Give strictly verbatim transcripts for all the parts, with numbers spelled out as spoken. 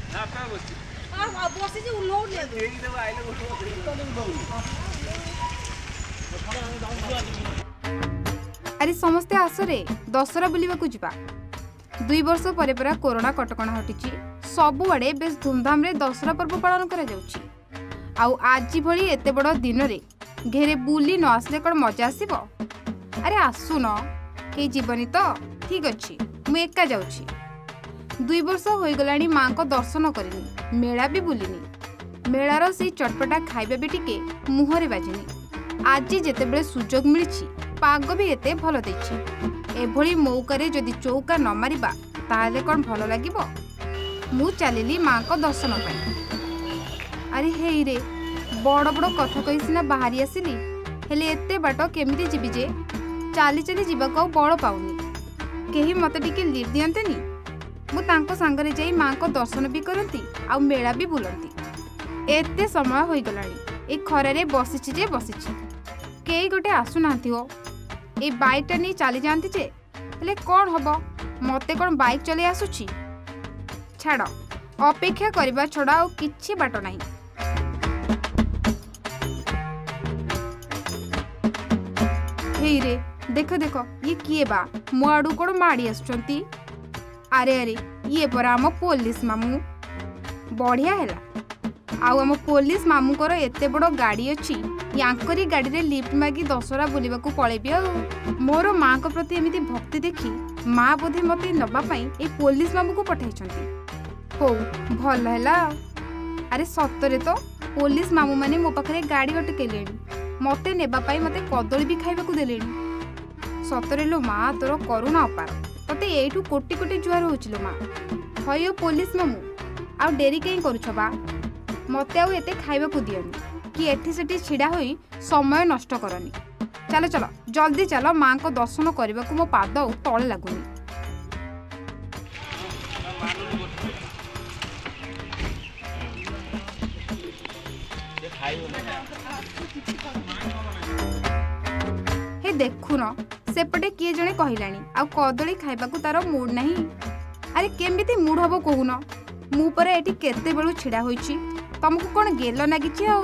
अरे समस्ते आसरे दशहरा बुलिबाकू जिबा दुई वर्ष परे परा कोरोना कटकणा हटिची सबुआड़े बेस धूमधाम रे दशहरा पर्व पालन करा जाउची। आउ आज भली एते बड़ दिन रे घेरे बुली न आसले कण मजा आसीबो। अरे आसु न के जीवनी तो ठीक अच्छी मु एका जाउची। दुई वर्ष होई गलानी मां को दर्शन करिनी मेला भी बुलिनी मेलार से चटपटा खाइबा भी टिके मुहरे बाजिनी। आज जेते बेले सुजोग मिलिछि पाग भी एते भलो देछि एभली मौकारे जदि चौका न मारिबा ताले कोन भलो लागिबो। मु चलिली मां को दर्शन पाई। अरे हेई रे बड़ बड़ कथा कहि सिना बाहरी आसिली हेले एते बाट केमिति जिबि जे चाली चाली जीवाको बड़ पाउनी केही मते टिके लिप दियंतेनी। मु तांको संगरे जाई मां को दर्शन भी करंती आ मेला भी बुलंती। एते समय होई गलानी ए खरा रे बसिछि जे बसिछि केही गोटे आसु नांती हो ए बाइक टा नहीं चली जाती जे हेले कौन हबो मते कौन बाइक चले आसुची। छाड़ अपेक्षा करबा छड़ा आ किछि बाट नाही। हे रे देख देख ये किए बा मो आडू कोन माड़ी आसुचंती। अरे अरे ये परा हम पुलिस मामू बढ़िया हैला आउ हम पुलिस मामू को एते बड़ गाड़ी अच्छी यांकरी गाड़ी रे लिफ्ट मागी दशहरा बुलिबाकू पळेबी। आ मोर मां को प्रति एमिति भक्ति देखी मां बोधे मते नबा पई ए पुलिस मामू को पठाइछंती। हो भल हैला। अरे सतरे तो पुलिस मामू माने मो पाखरे गाड़ी अटकेलेनी मते नेबा पई मते कदली भी खाइबाकू देलेनी। सतरे लो मां तोर करुणा अपार तते एठू कोटी कोटी जुआर होचिलो मां। हयो पुलिस मामू आ डेरी कहीं करूछ बा मते आउ एते खाइबाकू दियनी कि एठी सेठी छिड़ा होई समय नष्ट करनी। चलो चलो जल्दी चलो मां को दर्शन करबाकू मो पाद तळे लागुनी। हे देखु न सेपटे किए जणे कहिलानी आ कदली खाइबाकू तार मूड नाही। अरे केमिति मूड हबो कहून मु परे एठी केते बेलू छिड़ा होईची तुमको कौन गेल नागिची। आ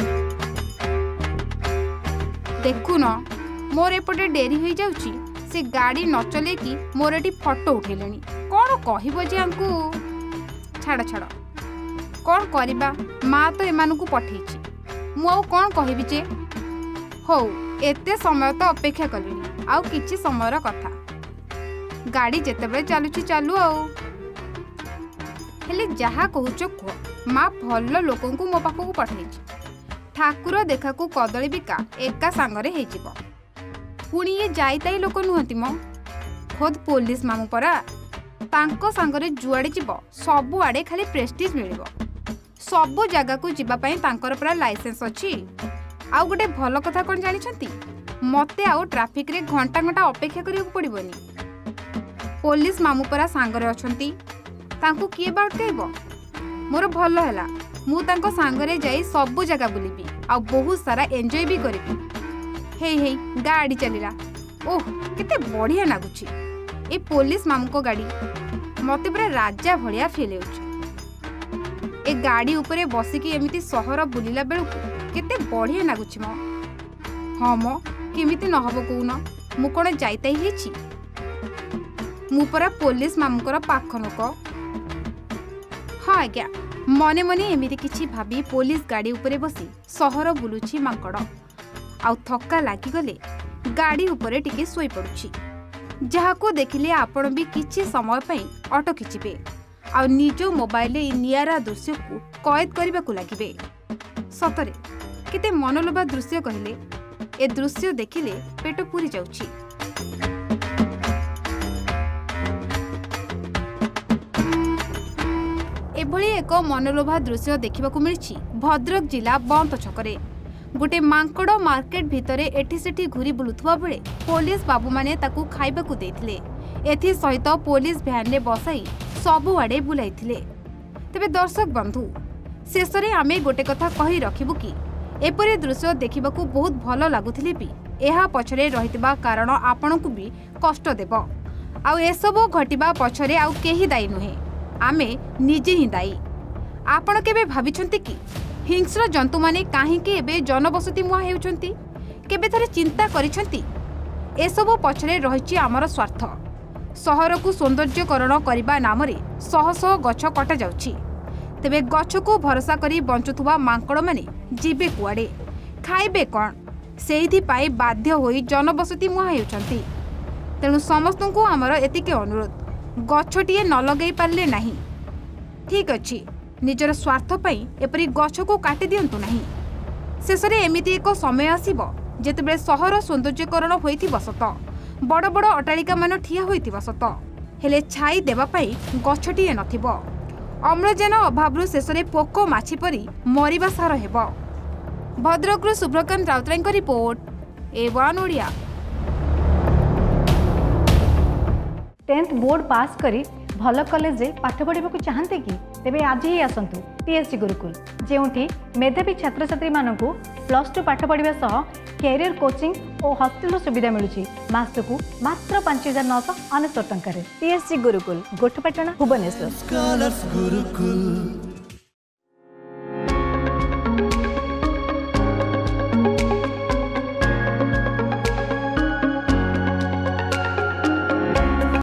देखु न मोर एपटे डेरी हो जाउची से गाड़ी न चले कि मोर एटी फोटो उठेलेनी कौन कहबो जे हमकू। छाड़ छाड़ कौन करिबा माँ तो एमानकू पठेइची मु आउ कौन कहबी जे। हो एते समय तो अपेक्षा कलिनी आउ किछि समयर कथा गाड़ी जेतेबेले चालुची चालू आउ हेले जहा कहूचो कह माँ भल लोक मो पाखक पठाई ठाकुर देखा को कदली बिका एका सांगरे हेजिबो। पुणी ये जाइताई लोक नुहति मो खुद पुलिस मामू परा तांको सांगरे जुआड़े जीवो सबु आड़े खाली प्रेस्टीज मिलिबो सबु जगह को जीवा पई तांकर परा लाइसेंस अछि। आउ गोटे भल कथा कोन जानि छंती मते आउ ट्रैफिक रे घंटा घंटा अपेक्षा करियो पड़िबोनी। पुलिस मामू परा सांगरे अछंती तांको किए बाट कहबो मोर भल हैला मु तांको सांगरे जाई सबु जगह बुलिबी आ बहुत सारा एंजॉय भी करिबी। हे हे गाड़ी चलिला ओह केते बढ़िया लागुची ए पुलिस मामू को गाड़ी मते पूरा राजा भलिया फील होउची। ए गाड़ी ऊपर बसिकी एमिति सहर बुलिला बेलकू केते बढ़िया लागुची मो। हाँ मो केमिति न हबो कोउन मु कोन जाइताई हेची मु परा पुलिस मामूकर पाख लोक। हाँ आज्ञा मने मने एमिति किछि भाबी पुलिस गाड़ी उपरे बसी सहर बुलुछि मांकड़ आउ थक्का लागी गले गाड़ी उपरे टिके सोई पड़ुछि जहाको देखिले आपण भी किछि समय पई ऑटो खिचिबे आ निजो मोबाइल ए नियारा दृश्य को कैद करबाकू लागिबे। सतरे केते मनलोभा दृश्य कहले ए दृश्य देखिले पेट पूरी जाउछि। एभली एक मनलोभा दृश्य देखा मिली भद्रक जिला बंत छकरे गोटे मांकड़ मार्केट भितरे एठी सेठी घुरी बुलुथुवा बेले पुलिस बाबू माने ताकू खाइबाकू देथिले एथि सहित पुलिस भ्यान रे बसाई सबु आडे बुलाइथिले। तेबे दर्शक बंधु शेष रे आमे गोटे कथा कहि रखिबु कि एपरे दृश्य देखिबाकू बहुत भल लागुथिले भी एहा पछरे रहितबा कारण आपनकू भी कष्ट देबो आउ एसबो घटिबा पछरे आउ केही दायी नुहे आमे निजे ही दायी। आपण केबे भाबिछंती कि हिंस्र जंतु माने काहेकि एबे जनबसति मुहा हेउछंती? केबे थरे चिंता करिछंती? एसबु पछरे रहिछि आमर स्वार्थ। सहर को सौंदर्यकरण करने नाम शह शह गछ कटा जाउछि। तेबे गछ को भरोसा करी बंचुथुवा मांकड़ माने जीवे कुआडे, खाइबे कौन? सेहिथि पाई बाध्य होई जनबसति मुहा हेउछंती। तेणु समस्त को आमर एतिके अनुरोध, गछटिए न लगे पारे नहीं। ठीक अच्छी, निजर स्वार्थ पाई एपरी गछ को काटी दियंतु नहीं। शेष में एमिति एक समय आसीबो जेतेबेले सहर सौंदर्यकरण होइथिबो सत, बड़ बड़ अट्टालिका मान ठिया होइथिबो सत, हेले छाई देबा पाई गछटिए नथिबो। अम्लजान अभाव शेष में पोक माछी परी मरिबा सार हेबो। भद्रकरू सुब्रकांत राउतरायଙ୍କ report, A one Odia. Tenth board pass करी भल कॉलेज रे पाठ पढ़ा चाहते कि तेबे आज ही आसतु टीएससी गुरुकुल, जेउठी मेधावी छात्र छात्री मानकु प्लस टू पाठ पढ़ा सह कैरियर कोचिंग और हॉस्टल सुविधा मिलुछि। मासकु मात्र पांच हजार नौ सौ अनेशत टंका। टीएससी गुरुकुल, गोठपाटना, भुवनेश्वर।